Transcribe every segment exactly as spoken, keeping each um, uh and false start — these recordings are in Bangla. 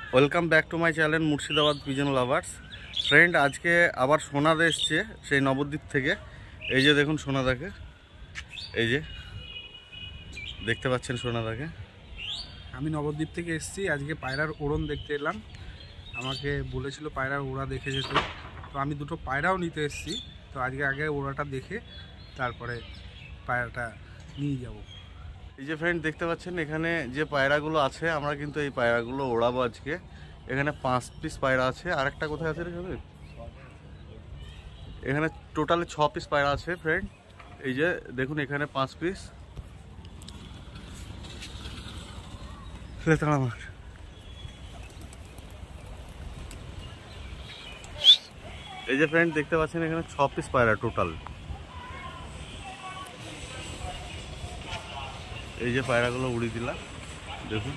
Welcome back to my channel Murshidabad pigeon lovers. Friend, আজকে আবার সোনাদা এসছে সেই নবদ্বীপ থেকে। এই যে দেখুন সোনাদাকে, এই যে দেখতে পাচ্ছেন সোনাদাকে। আমি নবদ্বীপ থেকে এসেছি, আজকে পায়রার ওড়ন দেখতে এলাম। আমাকে বলেছিল পায়রার ওড়া দেখে যেতে, তো আমি দুটো পায়রাও নিতে এসেছি। তো আজকে আগে ওড়াটা দেখে তারপরে পায়রাটা নিয়ে যাব। এই যে ফ্রেন্ড দেখতে পাচ্ছেন এখানে যে পায়রাগুলো আছে, আমরা কিন্তু এই পায়রাগুলো ওড়াবো আজকে। এখানে পাঁচ পিস পায়রা আছে, আর একটা কোথায় আছে রে? এখানে টোটালে ছ পিস পায়রা আছে ফ্রেন্ড। এই যে দেখুন এখানে পাঁচ পিস। আমার এই যে ফ্রেন্ড দেখতে পাচ্ছেন এখানে ছ পিস পায়রা টোটাল। এই যে পায়রাগুলো উড়িয়ে দিলাম, দেখুন।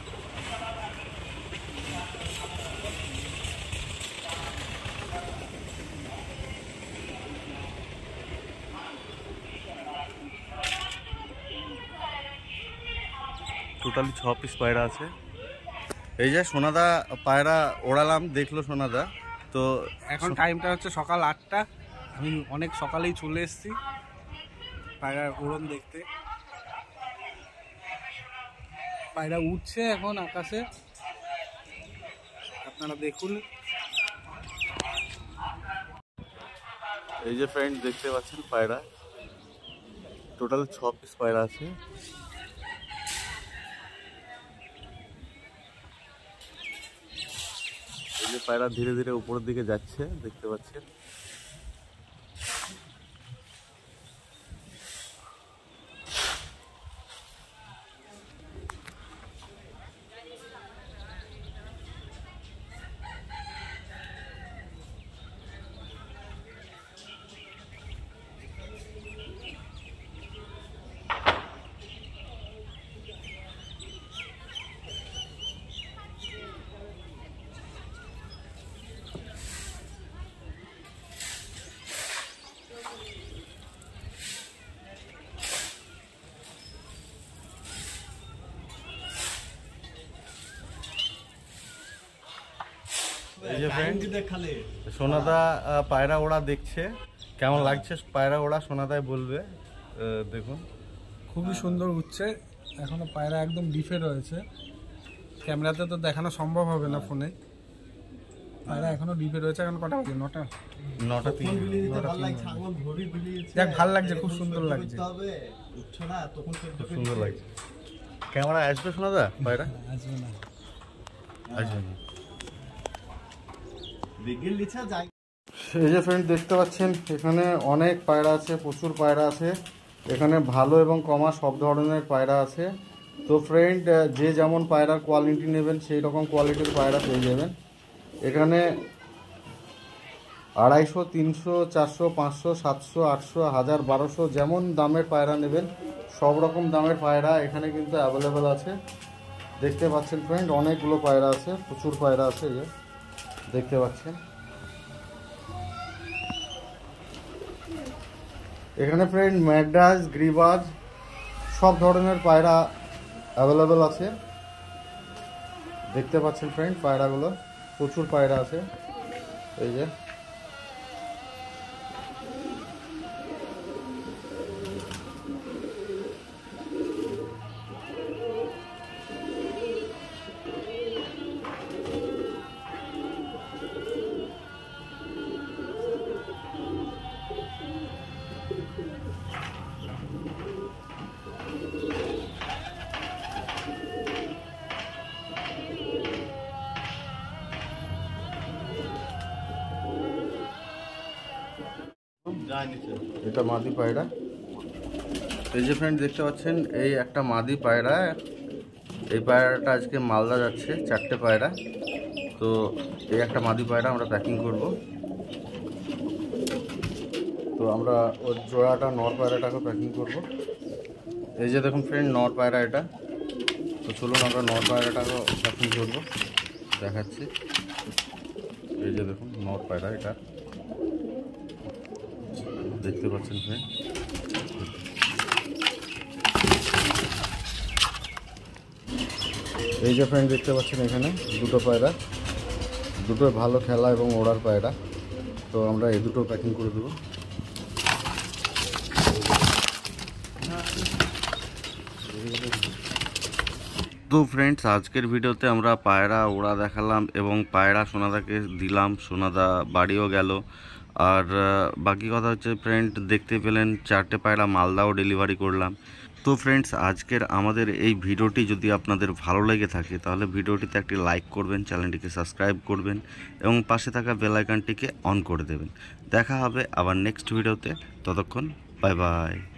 টোটালি ছ পিস পায়রা আছে। এই যে সোনাদা পায়রা ওড়ালাম, দেখলো সোনাদা। তো এখন টাইমটা হচ্ছে সকাল আটটা। আমি অনেক সকালেই চলে এসেছি পায়রার ওড়ন দেখতে। পায়রা উঠছে এখন আকাশে, আপনারা দেখুন। এই যে ফ্রেন্ড দেখতে পাচ্ছেন পায়রা টোটাল ছ পিস পায়রা আছে। এই যে পায়রা ধীরে ধীরে উপরের দিকে যাচ্ছে, দেখতে পাচ্ছেন। এই যে ফ্রেন্ড সোনাদা পায়রা ওড়া দেখছে, কেমন লাগছে পায়রা ওড়া সোনাদাই বলবে। দেখুন খুবই সুন্দর উঠছে। এখনো পায়রা একদম ডিফে রয়েছে, ক্যামেরাতে তো দেখানো সম্ভব হবে না ফোনে। পায়রা এখনো ডিপে রয়েছে। এখন কটা বাজে? নটা নটা তিন। দেখ, ভালো লাগছে, খুব সুন্দর লাগছে, সুন্দর লাগছে। ক্যামেরা আসবে সোনাদা? পায়রা আসবে না, আসবে না। এই যে ফ্রেন্ড দেখতে পাচ্ছেন এখানে অনেক পায়রা আছে, প্রচুর পায়রা আছে এখানে। ভালো এবং কমা সব ধরনের পায়রা আছে। তো ফ্রেন্ড, যে যেমন পায়রার কোয়ালিটি নেবেন সেই রকম কোয়ালিটির পায়রা পেয়ে যাবেন এখানে। আড়াইশো, তিনশো, চারশো, পাঁচশো, সাতশো, আটশো, হাজার, বারোশো যেমন দামের পায়রা নেবেন সব রকম দামের পায়রা এখানে কিন্তু অ্যাভেলেবেল আছে। দেখতে পাচ্ছেন ফ্রেন্ড অনেকগুলো পায়রা আছে, প্রচুর পায়রা আছে। এই যে দেখতে পাচ্ছেন এখানে ফ্রেন্ড ম্যাড্রাস, গ্রিবাজ সব ধরনের পায়রা অ্যাভেলেবেল আছে। দেখতে পাচ্ছেন ফ্রেন্ড পায়রাগুলো, প্রচুর পায়রা আছে। এই যে এটা মাদি পায়রা। এই যে ফ্রেন্ড দেখতে পাচ্ছেন এই একটা মাদি পায়রা। এই পায়রাটা আজকে মালদা যাচ্ছে, চারটে পায়রা। তো এই একটা মাদি পায়রা আমরা প্যাকিং করব। তো আমরা ওর জোড়াটা নর পায়রাটাকে প্যাকিং করব। এই যে দেখুন ফ্রেন্ড নর পায়রা এটা। তো চলুন আমরা নর পায়রাটাকে প্যাকিং করব, দেখাচ্ছি। এই যে দেখুন নর পায়রা এটা, দেখতে পাচ্ছেন ফ্রেন্ড। এই যে ফ্রেন্ড দেখতে পাচ্ছেন এখানে দুটো পায়রা, দুটো ভালো খেলা এবং ওড়ার পায়রা। তো আমরা এই দুটো প্যাকিং করে দেবো। তো ফ্রেন্ডস, আজকের ভিডিওতে আমরা পায়রা ওড়া দেখালাম এবং পায়রা সোনাদাকে দিলাম, সোনাদা বাড়িও গেল। আর বাকি কথা হচ্ছে ফ্রেন্ড, দেখতে পেলেন চারটে পায়রা মালদাও ডেলিভারি করলাম। তো ফ্রেন্ডস, আজকের আমাদের এই ভিডিওটি যদি আপনাদের ভালো লেগে থাকে তাহলে ভিডিওটিতে একটি লাইক করবেন, চ্যানেলটিকে সাবস্ক্রাইব করবেন এবং পাশে থাকা বেল আইকনটিকে অন করে দেবেন। দেখা হবে আবার নেক্সট ভিডিওতে। ততক্ষণ বাই বাই।